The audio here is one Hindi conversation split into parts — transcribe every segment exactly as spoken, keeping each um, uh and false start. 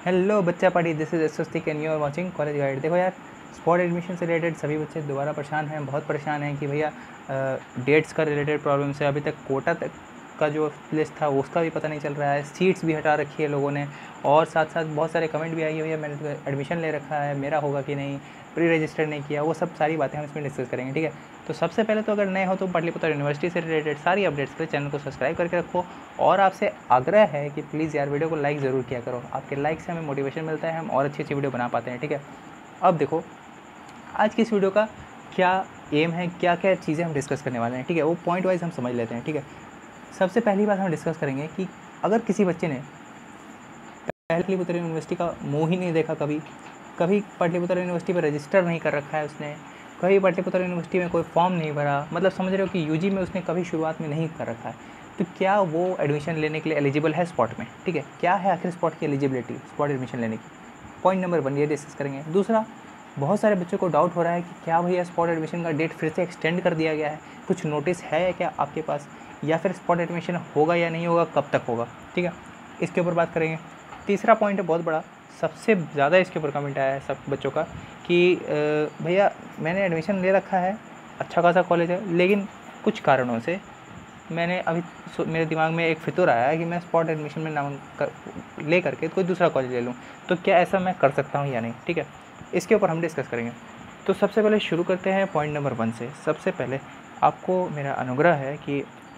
हेलो बच्चा party, this is Swastik and you are watching college guide. देखो यार, स्पॉट एडमिशन से रिलेटेड सभी बच्चे दोबारा परेशान हैं, बहुत परेशान हैं कि भैया डेट्स का रिलेटेड प्रॉब्लम से अभी तक कोटा तक का जो लिस्ट था उसका भी पता नहीं चल रहा है, सीट्स भी हटा रखी है लोगों ने, और साथ साथ बहुत सारे कमेंट भी आई है भैया मैंने तो एडमिशन ले रखा है, मेरा होगा कि नहीं, प्री रजिस्टर नहीं किया। वो सब सारी बातें हम इसमें डिस्कस करेंगे, ठीक है। तो सबसे पहले तो अगर नए हो तो पाटलिपुत्र यूनिवर्सिटी से रिलेटेड सारी अपडेट्स के लिए चैनल को सब्सक्राइब करके रखो, और आपसे आग्रह है कि प्लीज़ यार वीडियो को लाइक ज़रूर किया करो। आपके लाइक से हमें मोटिवेशन मिलता है, हम और अच्छी अच्छी वीडियो बना पाते हैं, ठीक है। अब देखो आज की इस वीडियो का क्या एम है, क्या क्या चीज़ें हम डिस्कस करने वाले हैं, ठीक है। वो पॉइंट वाइज हम समझ लेते हैं, ठीक है। सबसे पहली बात हम डिस्कस करेंगे कि अगर किसी बच्चे ने पाटलिपुत्र यूनिवर्सिटी का मुँह ही नहीं देखा, कभी कभी पाटलिपुत्र यूनिवर्सिटी पर रजिस्टर नहीं कर रखा है उसने, कभी पाटलिपुत्र यूनिवर्सिटी में कोई फॉर्म नहीं भरा, मतलब समझ रहे हो कि यूजी में उसने कभी शुरुआत में नहीं कर रखा है, तो क्या वो एडमिशन लेने के लिए एलिजिबल है स्पॉट में, ठीक है। क्या है आखिर स्पॉट की एलिजिबिलिटी, स्पॉट एडमिशन लेने की। पॉइंट नंबर वन ये डिस्कस करेंगे। दूसरा, बहुत सारे बच्चों को डाउट हो रहा है कि क्या भैया स्पॉट एडमिशन का डेट फिर से एक्सटेंड कर दिया गया है, कुछ नोटिस है क्या आपके पास, या फिर स्पॉट एडमिशन होगा या नहीं होगा, कब तक होगा, ठीक है। इसके ऊपर बात करेंगे। तीसरा पॉइंट है बहुत बड़ा, सबसे ज़्यादा इसके ऊपर कमेंट आया है सब बच्चों का कि भैया मैंने एडमिशन ले रखा है, अच्छा खासा कॉलेज है, लेकिन कुछ कारणों से मैंने अभी मेरे दिमाग में एक फितूर आया है कि मैं स्पॉट एडमिशन में नाम कर ले करके कोई दूसरा कॉलेज ले लूँ, तो क्या ऐसा मैं कर सकता हूँ या नहीं, ठीक है। इसके ऊपर हम डिस्कस करेंगे। तो सबसे पहले शुरू करते हैं पॉइंट नंबर वन से। सबसे पहले आपको मेरा अनुग्रह है कि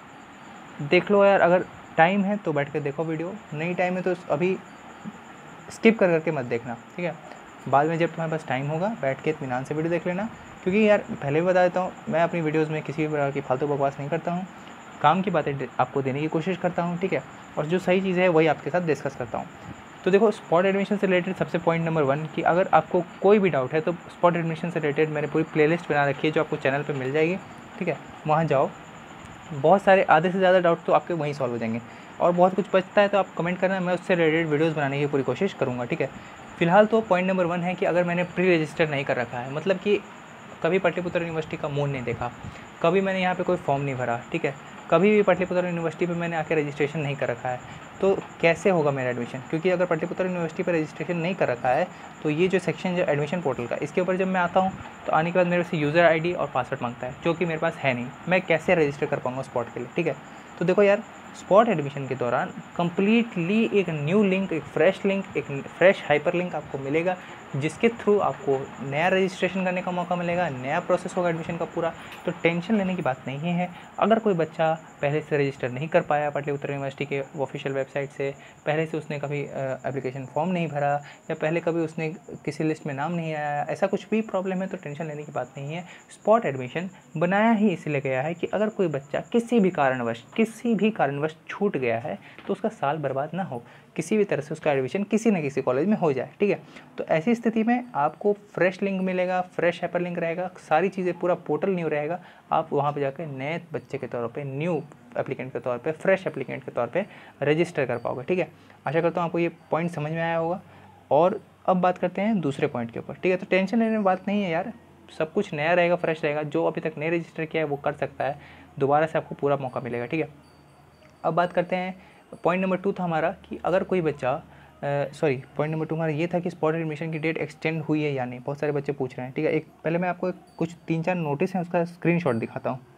देख लो यार, अगर टाइम है तो बैठ कर देखो वीडियो, नहीं टाइम है तो अभी स्किप कर करके मत देखना, ठीक है। बाद में जब तुम्हारे पास टाइम होगा बैठ के इत्मीनान से वीडियो देख लेना, क्योंकि यार पहले भी बता देता हूँ, मैं अपनी वीडियोज़ में किसी भी प्रकार की फालतू बकवास नहीं करता हूँ, काम की बातें आपको देने की कोशिश करता हूँ, ठीक है। और जो सही चीज़ है वही आपके साथ डिस्कस करता हूँ। तो देखो, स्पॉट एडमिशन से रिलेटेड सबसे पॉइंट नंबर वन कि अगर आपको कोई भी डाउट है तो स्पॉट एडमिशन से रिलेटेड मैंने पूरी प्लेलिस्ट बना रखी है जो आपको चैनल पर मिल जाएगी, ठीक है। वहाँ जाओ, बहुत सारे आधे से ज़्यादा डाउट तो आपके वहीं सॉल्व हो जाएंगे, और बहुत कुछ बचता है तो आप कमेंट करना, मैं उससे रिलेटेड वीडियोस बनाने की पूरी कोशिश करूँगा, ठीक है। फिलहाल तो पॉइंट नंबर वन है कि अगर मैंने प्री रजिस्टर नहीं कर रखा है, मतलब कि कभी पाटलिपुत्र यूनिवर्सिटी का मुँह नहीं देखा, कभी मैंने यहाँ पे कोई फॉर्म नहीं भरा, ठीक है, कभी भी पाटलिपुत्र यूनिवर्सिटी पे मैंने आके रजिस्ट्रेशन नहीं कर रखा है, तो कैसे होगा मेरा एडमिशन। क्योंकि अगर पाटलिपुत्र यूनिवर्सिटी पर रजिस्ट्रेशन नहीं कर रखा है तो ये जो सेक्शन जो एडमिशन पोर्टल का, इसके ऊपर जब मैं आता हूँ तो आने के बाद मेरे से यूज़र आईडी और पासवर्ड मांगता है, जो कि मेरे पास है नहीं, मैं कैसे रजिस्टर कर पाऊँगा स्पॉट के लिए, ठीक है। तो देखो यार, स्पॉट एडमिशन के दौरान कम्प्लीटली एक न्यू लिंक, एक फ्रेश लिंक, एक फ्रेश हाइपर लिंक आपको मिलेगा, जिसके थ्रू आपको नया रजिस्ट्रेशन करने का मौका मिलेगा, नया प्रोसेस होगा एडमिशन का पूरा। तो टेंशन लेने की बात नहीं है। अगर कोई बच्चा पहले से रजिस्टर नहीं कर पाया पाटलिपुत्र यूनिवर्सिटी के ऑफिशियल वेबसाइट से, पहले से उसने कभी एप्लीकेशन फॉर्म नहीं भरा, या पहले कभी उसने किसी लिस्ट में नाम नहीं आया, ऐसा कुछ भी प्रॉब्लम है तो टेंशन लेने की बात नहीं है। स्पॉट एडमिशन बनाया ही इसलिए गया है कि अगर कोई बच्चा किसी भी कारणवश किसी भी कारणवश छूट गया है तो उसका साल बर्बाद ना हो, किसी भी तरह से उसका एडमिशन किसी न किसी कॉलेज में हो जाए, ठीक है। तो ऐसी स्थिति में आपको फ्रेश लिंक मिलेगा, फ्रेश हाइपर लिंक रहेगा, सारी चीज़ें, पूरा पोर्टल न्यू रहेगा, आप वहाँ पे जाकर नए बच्चे के तौर पे, न्यू एप्लीकेंट के तौर पे, फ्रेश एप्लीकेंट के तौर पे रजिस्टर कर पाओगे, ठीक है। आशा करता हूँ आपको ये पॉइंट समझ में आया होगा। और अब बात करते हैं दूसरे पॉइंट के ऊपर, ठीक है। तो टेंशन लेने की बात नहीं है यार, सब कुछ नया रहेगा, फ्रेश रहेगा, जो अभी तक नहीं रजिस्टर किया है वो कर सकता है, दोबारा से आपको पूरा मौका मिलेगा, ठीक है। अब बात करते हैं, पॉइंट नंबर टू था हमारा कि अगर कोई बच्चा सॉरी पॉइंट नंबर टू हमारा ये था कि स्पॉट एडमिशन की डेट एक्सटेंड हुई है या नहीं, बहुत सारे बच्चे पूछ रहे हैं, ठीक है। एक पहले मैं आपको एक कुछ तीन चार नोटिस हैं उसका स्क्रीनशॉट दिखाता हूँ।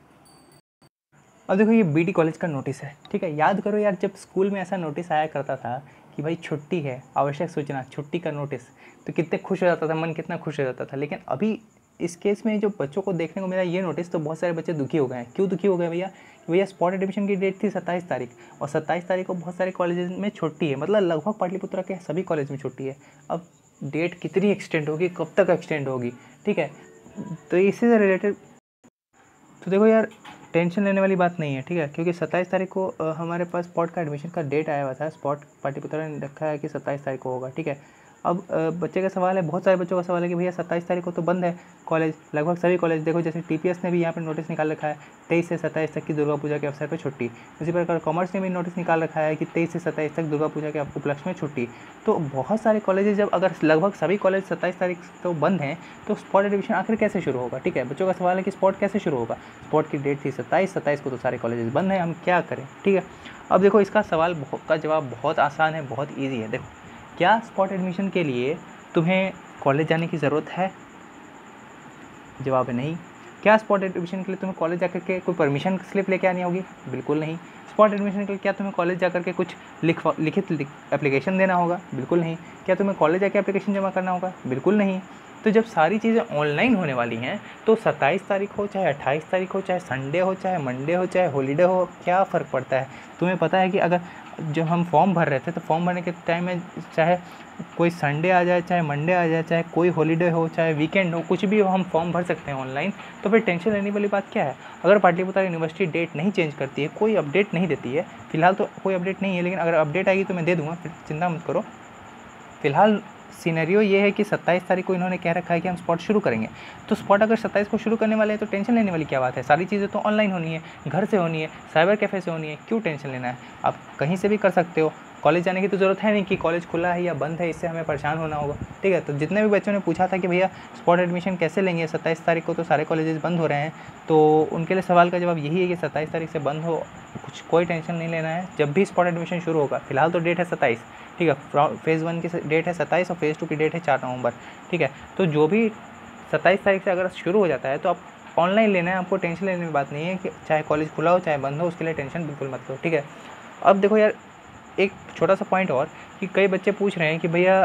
अब देखो, ये बीडी कॉलेज का नोटिस है, ठीक है। याद करो यार, जब स्कूल में ऐसा नोटिस आया करता था कि भाई छुट्टी है, आवश्यक सूचना, छुट्टी का नोटिस, तो कितने खुश हो जाता था, मन कितना खुश हो जाता था। लेकिन अभी इस केस में जो बच्चों को देखने को मिला ये नोटिस, तो बहुत सारे बच्चे दुखी हो गए हैं। क्यों दुखी हो गए भैया? भैया स्पॉट एडमिशन की डेट थी सत्ताईस तारीख, और सत्ताईस तारीख को बहुत सारे कॉलेज में छुट्टी है, मतलब लगभग पाटलिपुत्र के सभी कॉलेज में छुट्टी है। अब डेट कितनी एक्सटेंड होगी, कब तक एक्सटेंड होगी, ठीक है। तो इसी से रिलेटेड तो देखो यार, टेंशन लेने वाली बात नहीं है, ठीक है। क्योंकि सत्ताईस तारीख को आ, हमारे पास स्पॉट का एडमिशन का डेट आया हुआ था, स्पॉट पाटलिपुत्र ने रखा है कि सत्ताईस तारीख को होगा, ठीक है। अब बच्चे का सवाल है, बहुत सारे बच्चों का सवाल है कि भैया सत्ताईस तारीख को तो बंद है कॉलेज, लगभग सभी कॉलेज। देखो जैसे टीपीएस ने भी यहाँ पे नोटिस निकाल रखा है, तेईस से सत्ताईस तक की दुर्गा पूजा के अवसर पर छुट्टी। इसी प्रकार कॉमर्स ने भी नोटिस निकाल रखा है कि तेईस से सत्ताईस तक दुर्गा पूजा के उपलक्ष्य में छुट्टी। तो बहुत सारे कॉलेजेस, जब अगर लगभग सभी कॉलेज सत्ताईस तारीख तो बंद हैं, तो स्पॉट एडमिशन आखिर कैसे शुरू होगा, ठीक है। बच्चों का सवाल है कि स्पॉट कैसे शुरू होगा, स्पॉट की डेट थी सत्ताईस, सत्ताईस को तो सारे कॉलेजेस बंद हैं, हम क्या करें, ठीक है। अब देखो, इसका सवाल का जवाब बहुत आसान है, बहुत ईजी है। देखो, क्या स्पॉट एडमिशन के लिए तुम्हें कॉलेज जाने की ज़रूरत है? जवाब है नहीं। क्या स्पॉट एडमिशन के लिए तुम्हें कॉलेज जाकर के कोई परमिशन स्लिप लेके आनी होगी? बिल्कुल नहीं। स्पॉट एडमिशन के लिए क्या तुम्हें कॉलेज जाकर के कुछ लिख लिखित एप्लीकेशन देना होगा? बिल्कुल नहीं। क्या तुम्हें कॉलेज जाकर एप्लीकेशन जमा करना होगा? बिल्कुल नहीं। तो जब सारी चीज़ें ऑनलाइन होने वाली हैं तो सत्ताईस तारीख हो, चाहे अट्ठाईस तारीख हो, चाहे संडे हो, चाहे मंडे हो, चाहे हॉलीडे हो, क्या फ़र्क पड़ता है? तुम्हें पता है कि अगर जब हम फॉर्म भर रहे थे तो फॉर्म भरने के टाइम में चाहे कोई संडे आ जाए, चाहे मंडे आ जाए, चाहे कोई हॉलीडे हो, चाहे वीकेंड हो, कुछ भी हो, हम फॉर्म भर सकते हैं ऑनलाइन। तो फिर टेंशन लेने वाली बात क्या है? अगर पाटलिपुत्र यूनिवर्सिटी डेट नहीं चेंज करती है, कोई अपडेट नहीं देती है, फिलहाल तो कोई अपडेट नहीं है, लेकिन अगर अपडेट आएगी तो मैं दे दूँगा, फिर चिंता मत करो। फिलहाल सीनरियो ये है कि सत्ताईस तारीख को इन्होंने कह रखा है कि हम स्पॉट शुरू करेंगे। तो स्पॉट अगर सत्ताईस को शुरू करने वाले हैं तो टेंशन लेने वाली क्या बात है? सारी चीज़ें तो ऑनलाइन होनी है, घर से होनी है, साइबर कैफ़े से होनी है, क्यों टेंशन लेना है? आप कहीं से भी कर सकते हो। कॉलेज जाने की तो ज़रूरत है नहीं कि कॉलेज खुला है या बंद है, इससे हमें परेशान होना होगा। ठीक है, तो जितने भी बच्चों ने पूछा था कि भैया स्पॉट एडमिशन कैसे लेंगे, सत्ताईस तारीख को तो सारे कॉलेजेस बंद हो रहे हैं, तो उनके लिए सवाल का जवाब यही है कि सत्ताईस तारीख से बंद हो, कुछ कोई टेंशन नहीं लेना है। जब भी स्पॉट एडमिशन शुरू होगा, फिलहाल तो डेट है सत्ताईस, ठीक है, फेज़ वन की डेट है सत्ताईस और फेज़ टू की डेट है चार नवंबर। ठीक है, तो जो भी सत्ताईस तारीख से अगर शुरू हो जाता है तो आप ऑनलाइन लेना है, आपको टेंशन लेने की बात नहीं है कि चाहे कॉलेज खुला हो चाहे बंद हो, उसके लिए टेंशन बिल्कुल मत लो। ठीक है, अब देखो यार, एक छोटा सा पॉइंट और कि कई बच्चे पूछ रहे हैं कि भैया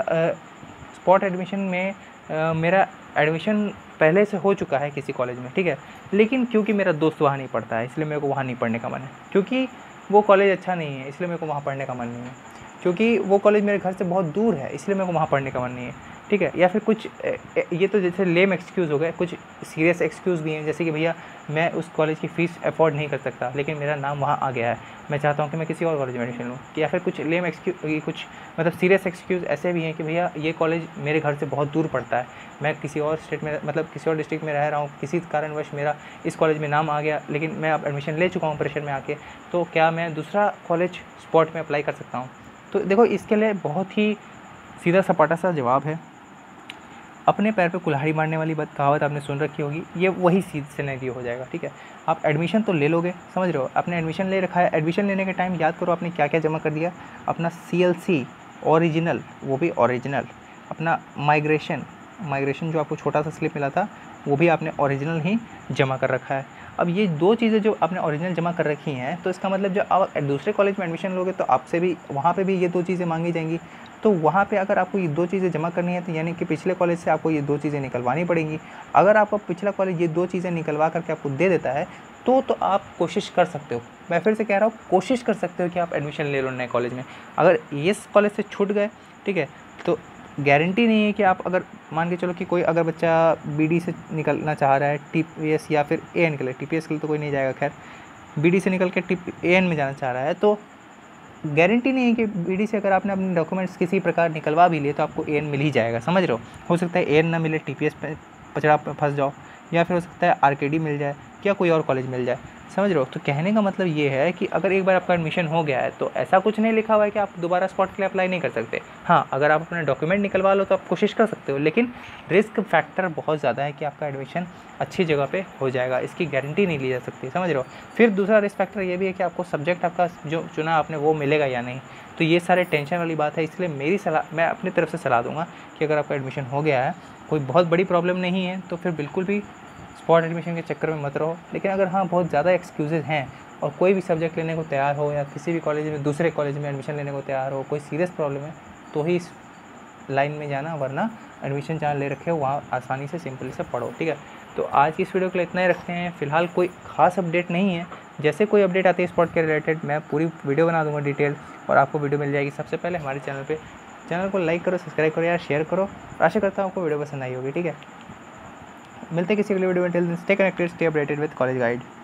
स्पॉट एडमिशन में आ, मेरा एडमिशन पहले से हो चुका है किसी कॉलेज में, ठीक है, लेकिन क्योंकि मेरा दोस्त वहाँ नहीं पढ़ता है इसलिए मेरे को वहाँ नहीं पढ़ने का मन है, क्योंकि वो कॉलेज अच्छा नहीं है इसलिए मेरे को वहाँ पढ़ने का मन नहीं है, क्योंकि वो कॉलेज मेरे घर से बहुत दूर है इसलिए मेरे को वहाँ पढ़ने का मन नहीं है। ठीक है, या फिर कुछ ये तो जैसे लेम एक्सक्यूज़ हो गए, कुछ सीरियस एक्सक्यूज़ भी हैं, जैसे कि भैया मैं उस कॉलेज की फ़ीस अफोर्ड नहीं कर सकता लेकिन मेरा नाम वहाँ आ गया है, मैं चाहता हूँ कि मैं किसी और कॉलेज में एडमिशन लूँ। या फिर कुछ लेम एक्सक्यूज, कुछ मतलब सीरियस एक्सक्यूज़ ऐसे भी हैं कि भैया ये कॉलेज मेरे घर से बहुत दूर पड़ता है, मैं किसी और स्टेट में मतलब किसी और डिस्ट्रिक्ट में रह रहा हूँ, किसी कारणवश मेरा इस कॉलेज में नाम आ गया लेकिन मैं अब एडमिशन ले चुका हूँ प्रेशर में आके, तो क्या मैं दूसरा कॉलेज स्पॉट में अप्लाई कर सकता हूँ? तो देखो, इसके लिए बहुत ही सीधा सपाटा सा जवाब है। अपने पैर पे कुल्हाड़ी मारने वाली बात कहावत आपने सुन रखी होगी, ये वही सीध सिनेरियो हो जाएगा। ठीक है, आप एडमिशन तो ले लोगे, समझ रहे हो, आपने एडमिशन ले रखा है, एडमिशन लेने के टाइम याद करो आपने क्या क्या जमा कर दिया, अपना सी एल सी ओरिजिनल, वो भी ओरिजिनल, अपना माइग्रेशन माइग्रेशन जो आपको छोटा सा स्लिप मिला था वो भी आपने ओरिजिनल ही जमा कर रखा है। अब ये दो चीज़ें जो आपने ओरिजिनल जमा कर रखी हैं, तो इसका मतलब जो आप दूसरे कॉलेज में एडमिशन लोगे तो आपसे भी वहाँ पे भी ये दो चीज़ें मांगी जाएंगी, तो वहाँ पे अगर आपको ये दो चीज़ें जमा करनी है तो यानी कि पिछले कॉलेज से आपको ये दो चीज़ें निकलवानी पड़ेंगी। अगर आपका पिछला कॉलेज ये दो चीज़ें निकलवा करके आपको दे देता है तो तो आप कोशिश कर सकते हो, मैं फिर से कह रहा हूँ, कोशिश कर सकते हो कि आप एडमिशन ले लो नए कॉलेज में। अगर इस कॉलेज से छूट गए, ठीक है, तो गारंटी नहीं है कि आप, अगर मान के चलो कि कोई अगर बच्चा बी डी से निकलना चाह रहा है टी पी एस या फिर ए एन के लिए, टी पी एस के लिए तो कोई नहीं जाएगा, खैर बी डी से निकल के टी ए एन में जाना चाह रहा है, तो गारंटी नहीं है कि बी डी से अगर आपने अपने डॉक्यूमेंट्स किसी प्रकार निकलवा भी लिए तो आपको ए एन मिल ही जाएगा, समझ रहे हो। हो सकता है ए एन ना मिले, टी पी एस पे पचड़ा फंस जाओ, या फिर हो सकता है आर के डी मिल जाए या कोई और कॉलेज मिल जाए, समझ रहे हो। तो कहने का मतलब ये है कि अगर एक बार आपका एडमिशन हो गया है तो ऐसा कुछ नहीं लिखा हुआ है कि आप दोबारा स्पॉट के लिए अप्लाई नहीं कर सकते। हाँ, अगर आप अपने डॉक्यूमेंट निकलवा लो तो आप कोशिश कर सकते हो, लेकिन रिस्क फैक्टर बहुत ज़्यादा है कि आपका एडमिशन अच्छी जगह पे हो जाएगा, इसकी गारंटी नहीं ली जा सकती, समझ रहे हो। फिर दूसरा रिस्क फैक्टर ये भी है कि आपको सब्जेक्ट आपका जो चुना आपने वो मिलेगा या नहीं, तो ये सारे टेंशन वाली बात है। इसलिए मेरी सलाह, मैं अपनी तरफ से सलाह दूँगा कि अगर आपका एडमिशन हो गया है, कोई बहुत बड़ी प्रॉब्लम नहीं है, तो फिर बिल्कुल भी स्पॉट एडमिशन के चक्कर में मत रहो। लेकिन अगर हाँ बहुत ज़्यादा एक्सक्यूज़ेज़ हैं और कोई भी सब्जेक्ट लेने को तैयार हो या किसी भी कॉलेज में दूसरे कॉलेज में एडमिशन लेने को तैयार हो, कोई सीरियस प्रॉब्लम है, तो ही इस लाइन में जाना, वरना एडमिशन जहाँ ले रखे हो वहाँ आसानी से सिंपली से पढ़ो। ठीक है, तो आज की इस वीडियो के लिए इतना ही रखते हैं। फिलहाल कोई खास अपडेट नहीं है, जैसे कोई अपडेट आती है स्पॉट के रिलेटेड मैं पूरी वीडियो बना दूँगा डिटेल, और आपको वीडियो मिल जाएगी सबसे पहले हमारे चैनल पर। चैनल को लाइक करो, सब्सक्राइब करो यार, शेयर करो। आशा करता हूँ आपको वीडियो पसंद आई होगी। ठीक है, मिलते हैं किसी अगले वीडियो में। Till then stay connected, stay updated with college guide.